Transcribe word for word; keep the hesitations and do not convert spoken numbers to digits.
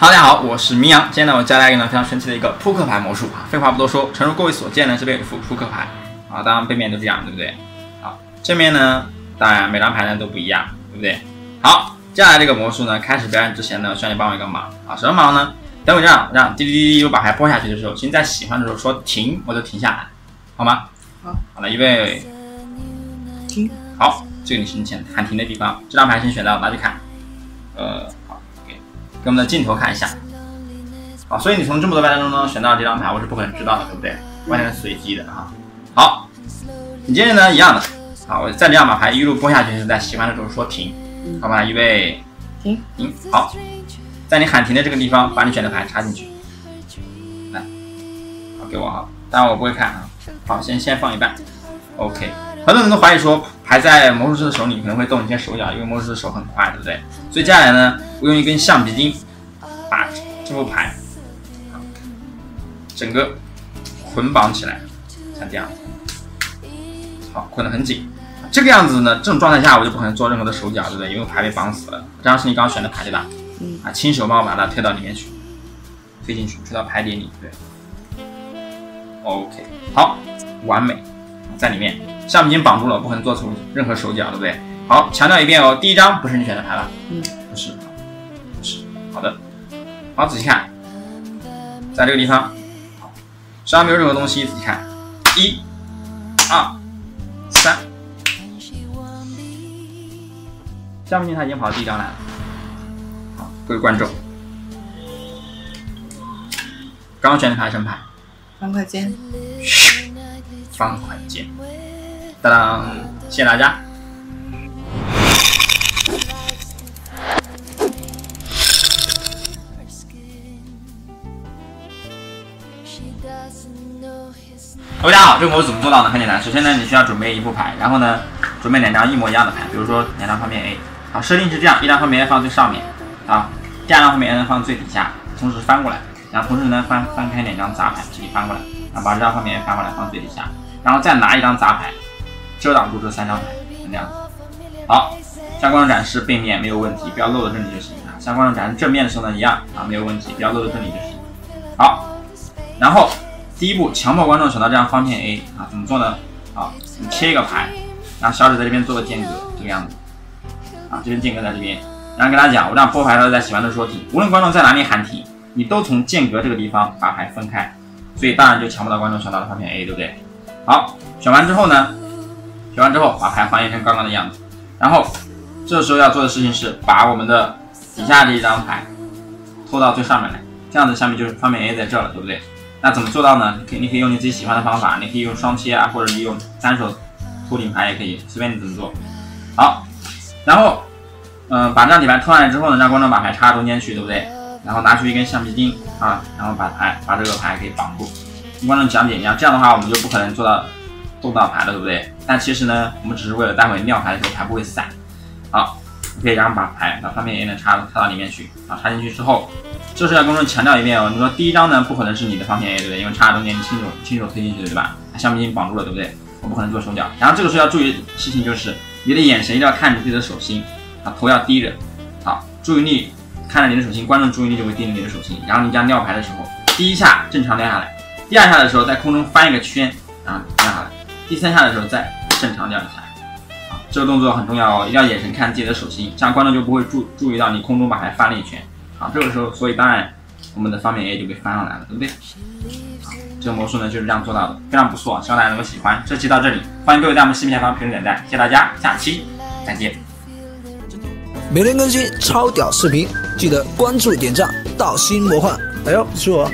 哈喽，大家好，我是明阳。今天呢，我教大家一个呢非常神奇的一个扑克牌魔术啊。废话不多说，诚如各位所见呢，这边有一副扑克牌啊，当然背面都这样，对不对？好，正面呢，当然每张牌呢都不一样，对不对？好，接下来这个魔术呢，开始表演之前呢，需要你帮我一个忙啊，什么忙呢？等我这样，这样滴滴滴滴，我把牌拨下去的时候，请在喜欢的时候说停，我就停下来，好吗？ 好， 好了，预备， 停。 好，这个你是你先喊停的地方，这张牌先选到，拿去看。呃，好，给给我们的镜头看一下。好，所以你从这么多牌当中呢，选到这张牌，我是不可能知道的，对不对？完全是随机的啊。好，你接着呢一样的，好，我再这样把牌一路拨下去，是在喜欢的时候说停，好吧？预备， 停， 停。好，在你喊停的这个地方，把你选的牌插进去，来，好，给我哈，当然我不会看啊。好，先先放一半 ，OK。很多人都怀疑说，牌在魔术师的手里可能会动一些手脚，因为魔术师的手很快，对不对？所以接下来呢，我用一根橡皮筋把这副牌整个捆绑起来，像这样子，好，捆得很紧。这个样子呢，这种状态下我就不可能做任何的手脚，对不对？因为牌被绑死了。这张是你刚刚选的牌，对吧？ 嗯。 啊，亲手帮我把它推到里面去，推进去，推到牌底里，对。OK， 好，完美，在里面。橡皮筋绑住了，不可能做出任何手脚，对不对？好，强调一遍哦，第一张不是你选的牌吧？ 嗯， 不是，不是，好的，好，仔细看，在这个地方，好，手上没有任何东西，仔细看，一、二、三，橡皮筋它已经跑到第一张来了。好，各位观众，刚刚选的牌是什么牌？ 方块尖。 方块键，当当，谢谢大家。大家好，这个魔术怎么做到呢？很简单，首先呢，你需要准备一副牌，然后呢，准备两张一模一样的牌，比如说两张方面 A。好，设定是这样，一张方面 A 放最上面，啊，第二张方面 A 呢放最底下，同时翻过来，然后同时呢翻翻开两张杂牌，这里翻过来，然后把这张方面 A 翻过来放最底下。然后再拿一张杂牌遮挡住这三张牌，这样子。好，向观众展示背面没有问题，不要露到这里就行啊。向观众展示正面的时候呢，一样啊，没有问题，不要露到这里就行。好，然后第一步，强迫观众选到这张方片 A 啊，怎么做呢？好，你切一个牌，然后小指在这边做个间隔，这个样子啊，这边间隔在这边。然后跟大家讲，我这样拨牌的时候，在喜欢的说停，无论观众在哪里喊停，你都从间隔这个地方把牌分开，所以当然就强迫到观众选到了方片 A， 对不对？好，选完之后呢，选完之后把牌还原成刚刚的样子，然后这时候要做的事情是把我们的底下这一张牌拖到最上面来，这样子下面就是方面 A 在这了，对不对？那怎么做到呢？你可以，你可以用你自己喜欢的方法，你可以用双切啊，或者你用单手拖顶牌也可以，随便你怎么做。好，然后嗯、呃，把这张底牌拖上来之后呢，让观众把牌插到中间去，对不对？然后拿出一根橡皮筋啊，然后把牌把这个牌给绑住。跟观众讲解一样，这样的话我们就不可能做到动到牌了，对不对？但其实呢，我们只是为了待会撂牌的时候牌不会散。好，可以然后把牌把方面 A 呢插插到里面去，啊，插进去之后，这是要跟观众强调一遍哦。你说第一张呢不可能是你的方面 A， 对不对？因为插在中间，你亲手亲手推进去的，对吧？橡皮筋绑住了，对不对？我不可能做手脚。然后这个时候要注意的事情就是，你的眼神一定要看着自己的手心，啊，头要低着，好，注意力看着你的手心，观众注意力就会盯着你的手心。然后你这样撂牌的时候，第一下正常撂下来。第二下的时候在空中翻一个圈啊，掉下来。第三下的时候再正常掉下来。啊，这个动作很重要哦，一定要眼神看自己的手心，这样观众就不会注注意到你空中把牌翻了一圈。啊，这个时候，所以当然我们的方面 A 就被翻上来了，对不对？啊，这个魔术呢就是这样做到的，非常不错，希望大家能够喜欢。这期到这里，欢迎各位在我们视频下方评论点赞，谢谢大家，下期再见。 每天更新超屌视频，记得关注点赞，道心魔幻。哎呦，是我。